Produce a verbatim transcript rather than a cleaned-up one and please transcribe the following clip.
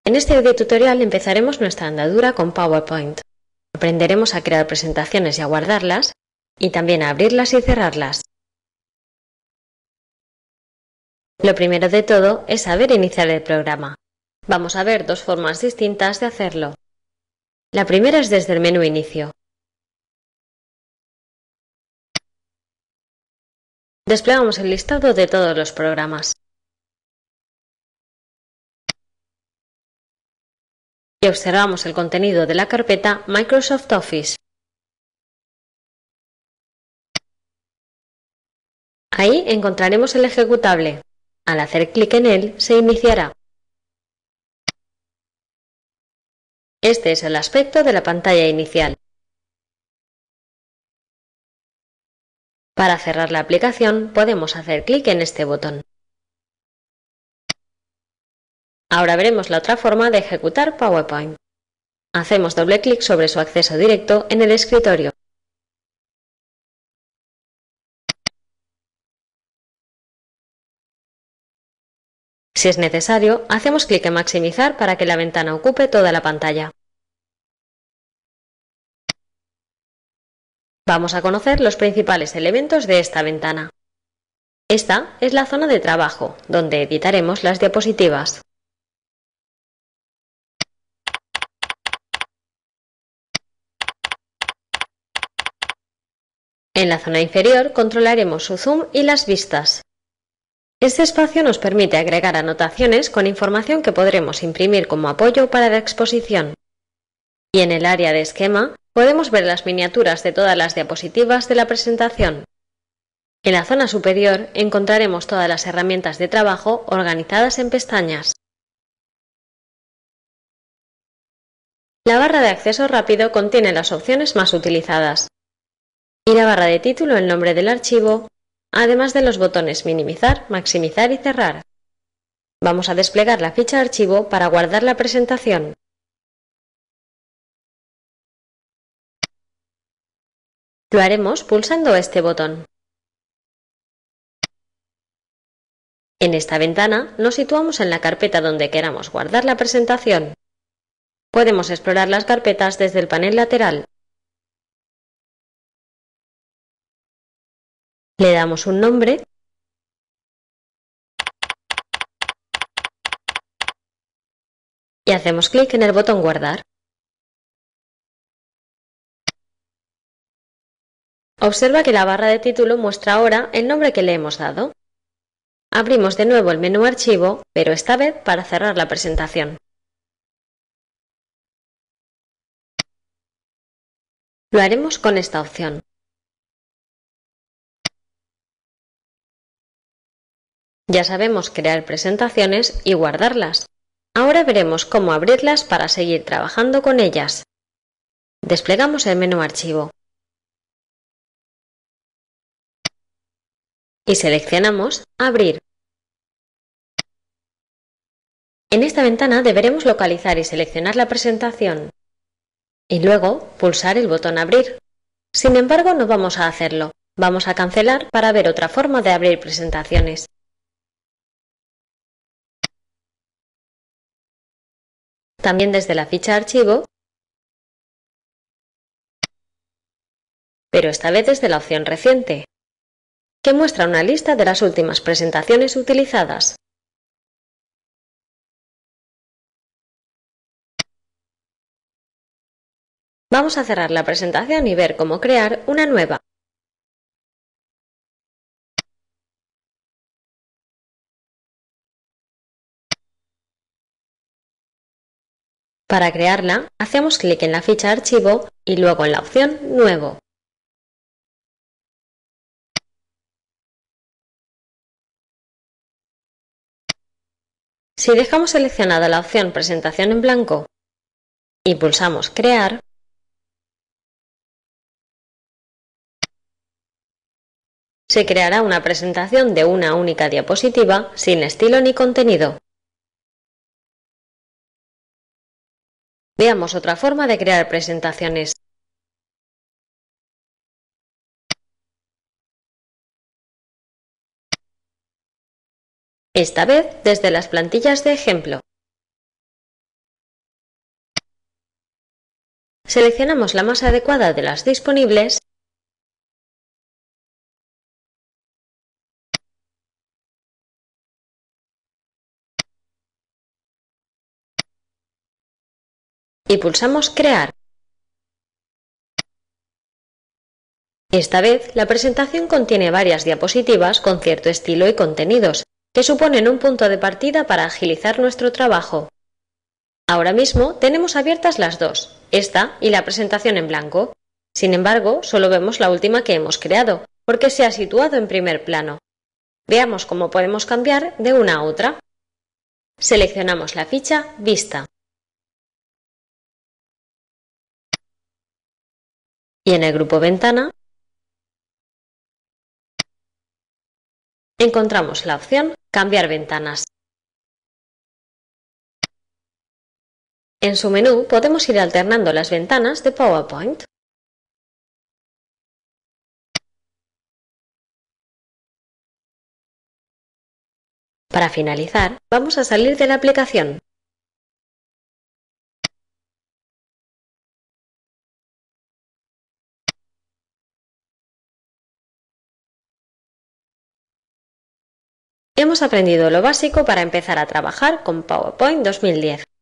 En este video tutorial empezaremos nuestra andadura con PowerPoint. Aprenderemos a crear presentaciones y a guardarlas, y también a abrirlas y cerrarlas. Lo primero de todo es saber iniciar el programa. Vamos a ver dos formas distintas de hacerlo. La primera es desde el menú Inicio. Desplegamos el listado de todos los programas. Y observamos el contenido de la carpeta Microsoft Office. Ahí encontraremos el ejecutable. Al hacer clic en él, se iniciará. Este es el aspecto de la pantalla inicial. Para cerrar la aplicación, podemos hacer clic en este botón. Ahora veremos la otra forma de ejecutar PowerPoint. Hacemos doble clic sobre su acceso directo en el escritorio. Si es necesario, hacemos clic en Maximizar para que la ventana ocupe toda la pantalla. Vamos a conocer los principales elementos de esta ventana. Esta es la zona de trabajo, donde editaremos las diapositivas. En la zona inferior controlaremos su zoom y las vistas. Este espacio nos permite agregar anotaciones con información que podremos imprimir como apoyo para la exposición. Y en el área de esquema podemos ver las miniaturas de todas las diapositivas de la presentación. En la zona superior encontraremos todas las herramientas de trabajo organizadas en pestañas. La barra de acceso rápido contiene las opciones más utilizadas. Y la barra de título el nombre del archivo, además de los botones Minimizar, Maximizar y Cerrar. Vamos a desplegar la ficha archivo para guardar la presentación. Lo haremos pulsando este botón. En esta ventana nos situamos en la carpeta donde queramos guardar la presentación. Podemos explorar las carpetas desde el panel lateral. Le damos un nombre y hacemos clic en el botón Guardar. Observa que la barra de título muestra ahora el nombre que le hemos dado. Abrimos de nuevo el menú Archivo, pero esta vez para cerrar la presentación. Lo haremos con esta opción. Ya sabemos crear presentaciones y guardarlas. Ahora veremos cómo abrirlas para seguir trabajando con ellas. Desplegamos el menú Archivo. Y seleccionamos Abrir. En esta ventana deberemos localizar y seleccionar la presentación. Y luego pulsar el botón Abrir. Sin embargo, no vamos a hacerlo. Vamos a cancelar para ver otra forma de abrir presentaciones. También desde la ficha Archivo, pero esta vez desde la opción Reciente, que muestra una lista de las últimas presentaciones utilizadas. Vamos a cerrar la presentación y ver cómo crear una nueva. Para crearla, hacemos clic en la ficha Archivo y luego en la opción Nuevo. Si dejamos seleccionada la opción Presentación en blanco y pulsamos Crear, se creará una presentación de una única diapositiva sin estilo ni contenido. Veamos otra forma de crear presentaciones. Esta vez desde las plantillas de ejemplo. Seleccionamos la más adecuada de las disponibles y pulsamos Crear. Esta vez, la presentación contiene varias diapositivas con cierto estilo y contenidos, que suponen un punto de partida para agilizar nuestro trabajo. Ahora mismo tenemos abiertas las dos, esta y la presentación en blanco. Sin embargo, solo vemos la última que hemos creado, porque se ha situado en primer plano. Veamos cómo podemos cambiar de una a otra. Seleccionamos la ficha Vista. Y en el grupo Ventana encontramos la opción Cambiar ventanas. En su menú podemos ir alternando las ventanas de PowerPoint. Para finalizar, vamos a salir de la aplicación. Hemos aprendido lo básico para empezar a trabajar con PowerPoint dos mil diez.